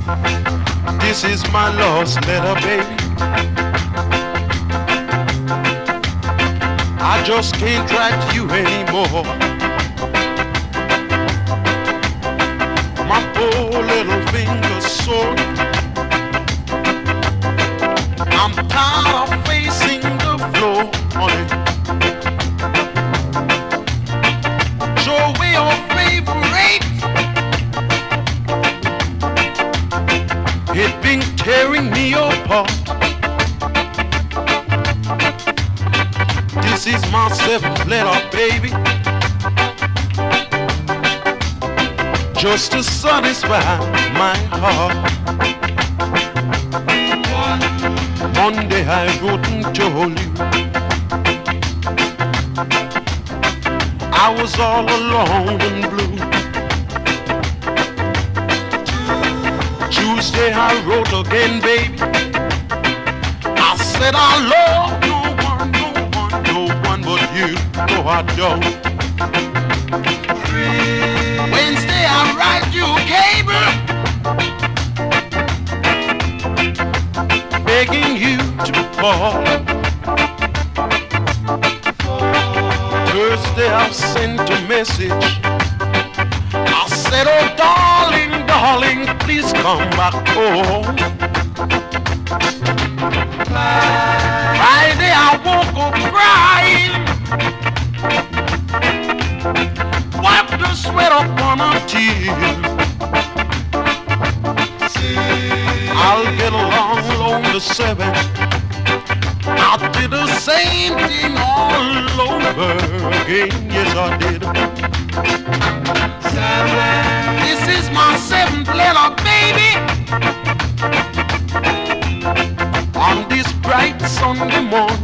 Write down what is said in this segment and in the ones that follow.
This is my lost letter, baby. I just can't write to you anymore. My poor little finger's sore. I'm tired of facing the floor, honey. Show away your favorite. It's been tearing me apart. This is my 7th letter, baby, just to satisfy my heart. Monday I wrote and told you I was all alone and blue. Tuesday I wrote again, baby. I said I love no one but you. No, I don't. Wednesday I write you a cable, begging you to call. Thursday I sent a message. I said, oh darling, darling, please come back home. Friday I woke up crying, wiped the sweat upon a tear. I'll get along on the 7th. I did the same thing all over again. Yes, I did. This is my 7th letter, baby. On this bright Sunday morning,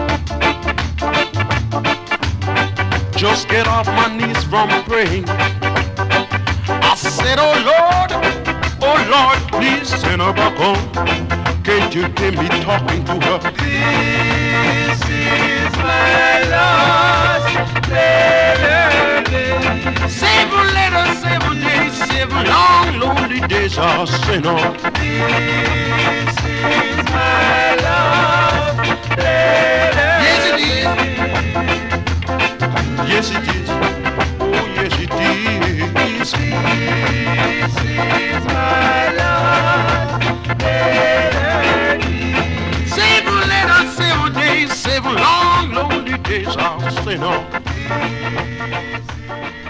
just get off my knees from praying. I said, oh Lord, please send her back home. Can't you hear me talking to her? This is my lost letter. 7 letters, 7 days, 7 long lonely days I'll send her. This is my lost letter. Yes it is. Yes it is. Oh yes it is. This is my lost letter. 7 letters, 7 days, 7 long lonely days I'll send her.